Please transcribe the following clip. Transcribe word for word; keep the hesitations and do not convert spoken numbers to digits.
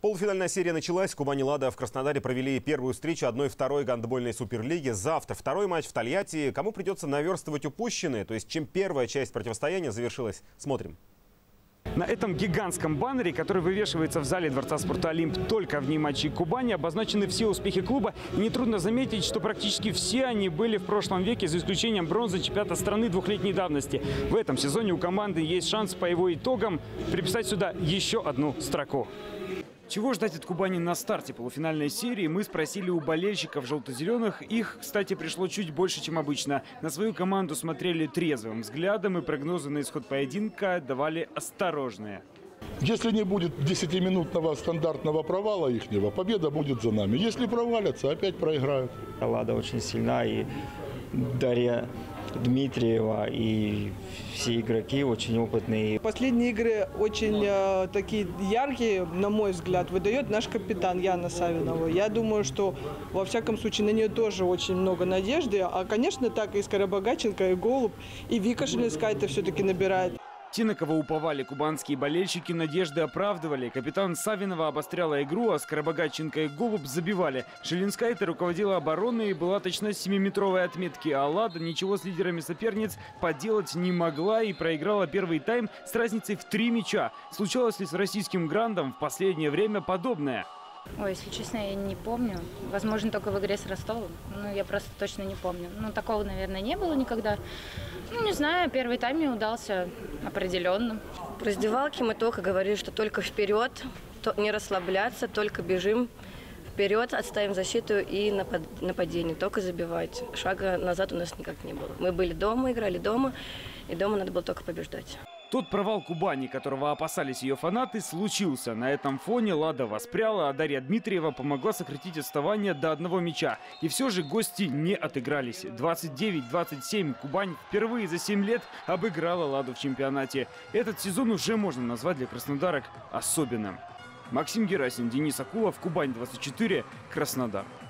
Полуфинальная серия началась. В Кубани «Лада» в Краснодаре провели первую встречу одной второй гандбольной суперлиги. Завтра второй матч в Тольятти. Кому придется наверстывать упущенные? То есть чем первая часть противостояния завершилась? Смотрим. На этом гигантском баннере, который вывешивается в зале Дворца спорта «Олимп» только в дни матчей Кубани, обозначены все успехи клуба. И нетрудно заметить, что практически все они были в прошлом веке, за исключением бронзы чемпионата страны двухлетней давности. В этом сезоне у команды есть шанс по его итогам приписать сюда еще одну строку. Чего ждать от Кубани на старте полуфинальной серии, мы спросили у болельщиков желто-зеленых. Их, кстати, пришло чуть больше, чем обычно. На свою команду смотрели трезвым взглядом, и прогнозы на исход поединка давали осторожные. Если не будет десятиминутного стандартного провала ихнего, победа будет за нами. Если провалятся, опять проиграют. «Лада» очень сильна, и Дарья Дмитриева, и все игроки очень опытные. Последние игры очень э, такие яркие, на мой взгляд, выдает наш капитан Яна Савинова. Я думаю, что во всяком случае на нее тоже очень много надежды. А, конечно, так и Скоробогатченко, и Голуб, и Вика Шелинская-то все-таки набирает. Те, на кого уповали кубанские болельщики, надежды оправдывали. Капитан Савинова обостряла игру, а Скоробогатченко и Голуб забивали. Шелинская-то руководила обороной и была точна семиметровой отметки. А «Лада» ничего с лидерами соперниц поделать не могла и проиграла первый тайм с разницей в три мяча. Случалось ли с российским грандом в последнее время подобное? Ой, если честно, я не помню. Возможно, только в игре с Ростовом. Ну, я просто точно не помню. Ну, такого, наверное, не было никогда. Ну, не знаю, первый тайм мне удался определенно. В раздевалке мы только говорили, что только вперед, не расслабляться, только бежим вперед, отставим защиту и нападение, только забивать. Шага назад у нас никак не было. Мы были дома, играли дома, и дома надо было только побеждать. Тот провал Кубани, которого опасались ее фанаты, случился. На этом фоне «Лада» воспряла, а Дарья Дмитриева помогла сократить отставание до одного мяча. И все же гости не отыгрались. двадцать девять двадцать семь Кубань впервые за семь лет обыграла «Ладу» в чемпионате. Этот сезон уже можно назвать для краснодарок особенным. Максим Герасин, Денис Акулов, Кубань двадцать четыре, Краснодар.